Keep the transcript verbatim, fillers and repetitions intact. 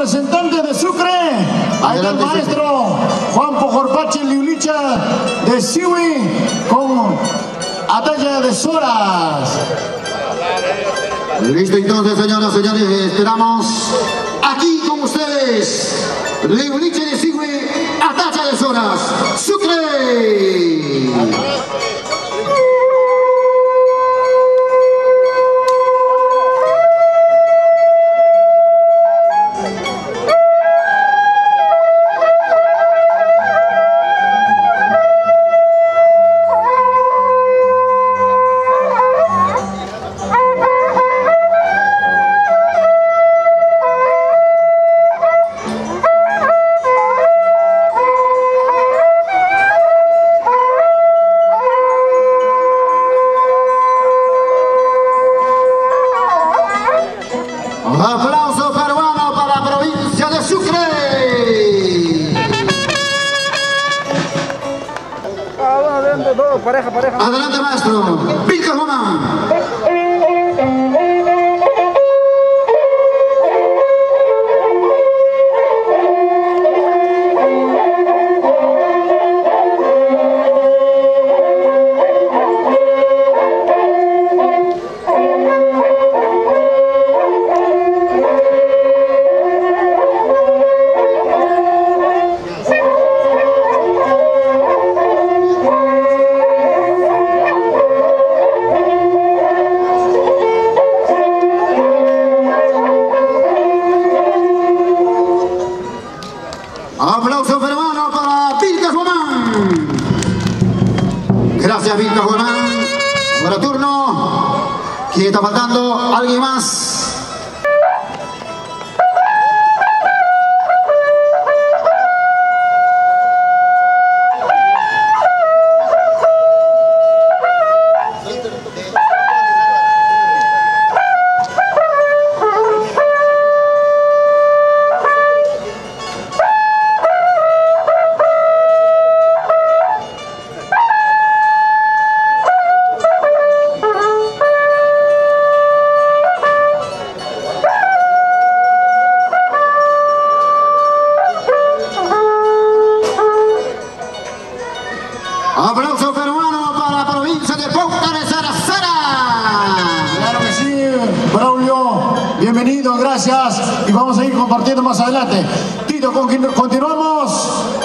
representante de Sucre, ahí está el maestro Juan Pojorpache Liulicha de Siwi con Atalla de Soras. Listo entonces, señoras y señores, esperamos aquí con ustedes Liulicha de Siwi, Atalla de Soras, Sucre. Aplauso peruano para la provincia de Sucre. Adelante, todo, pareja, pareja. Adelante, maestro. Vilca Román. Aplauso peruano para Vilca Román. Gracias, Vilca Román. Ahora turno. ¿Quién está faltando? ¿Alguien más? Aplauso peruano para la provincia de Punta de Sarasara. Claro que sí, Braulio, bienvenido, gracias, y vamos a ir compartiendo más adelante. Tito, continuamos.